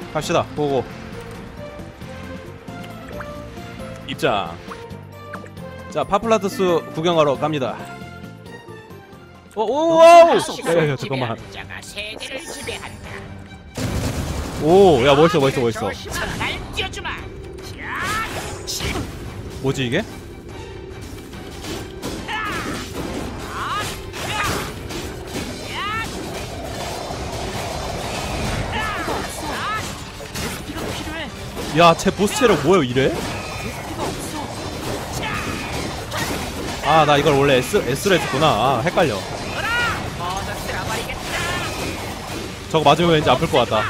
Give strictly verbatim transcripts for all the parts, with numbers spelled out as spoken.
갑시다. 고고. 입장. 자, 파플라투스 구경하러 갑니다. 오, 오, 와우! 야, 야, 잠깐만. 오, 야, 멋있어, 멋있어, 멋있어. 뭐지, 이게? 야, 쟤 보스 체력 뭐야, 이래? 아, 나 이걸 원래 S, S로 했구나. 아, 헷갈려. 저거 맞으면 왠지 아플 것 같다.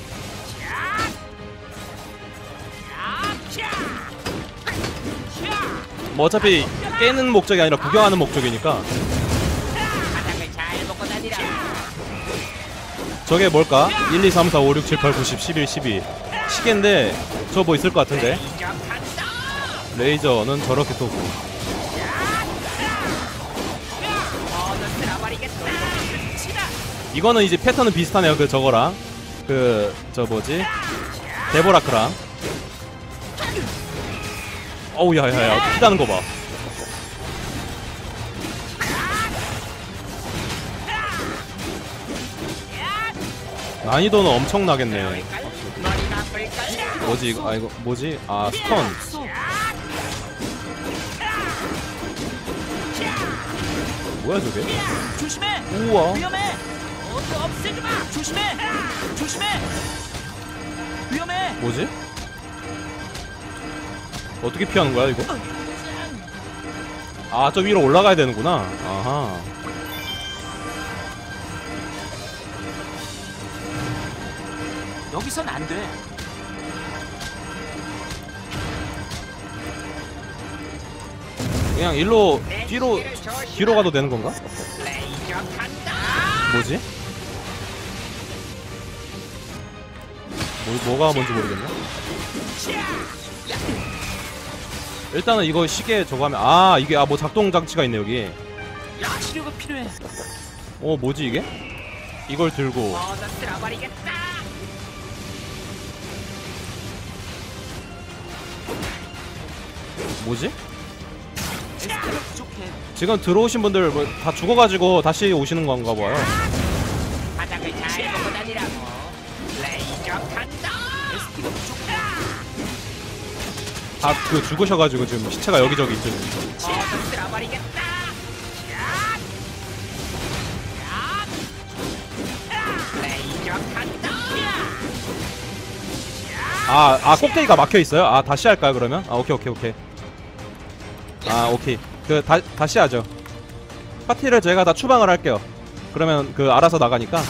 뭐 어차피 깨는 목적이 아니라 구경하는 목적이니까. 저게 뭘까? 일, 이, 삼, 사, 오, 육, 칠, 팔, 구, 십, 십일, 십이 시계인데 저 뭐 있을 것 같은데. 레이저는 저렇게 쏘고. 이거는 이제 패턴은 비슷하네요. 그 저거랑 그 저 뭐지 데보라크랑. 어우 야야야 피다는 거 봐. 난이도는 엄청나겠네. 뭐지 이거? 아 이거 뭐지? 아 스턴. 뭐야 저게? 조심해. 우와. 위험해. 어디 없애지 마. 조심해. 조심해. 위험해. 뭐지? 어떻게 피하는 거야 이거? 아, 저 위로 올라가야 되는구나. 아하. 여기선 안 돼. 그냥 일로 뒤로 뒤로 가도 되는 건가? 뭐지? 뭐, 뭐가 뭔지 모르겠네. 일단은 이거 시계 저거 하면 아 이게 아 뭐 작동 장치가 있네 여기. 야, 치료가 필요해. 어 뭐지 이게? 이걸 들고 뭐지? 에스피가 부족해. 지금 들어오신 분들 뭐 다 죽어가지고 다시 오시는 건가 봐요. 바닥을 잘 보고 다니라고. 레이저 간다. 에스피가 부족해. 다 그 죽으셔가지고 지금 시체가 여기저기 있죠. 어서 쓸어버리겠다. 레이저 간다. 아, 아 꼭대기가 막혀 있어요? 아 다시 할까요 그러면? 아 오케이 오케이 오케이. 아 오케이 그 다 다시 하죠. 파티를 제가 다 추방을 할게요. 그러면 그 알아서 나가니까.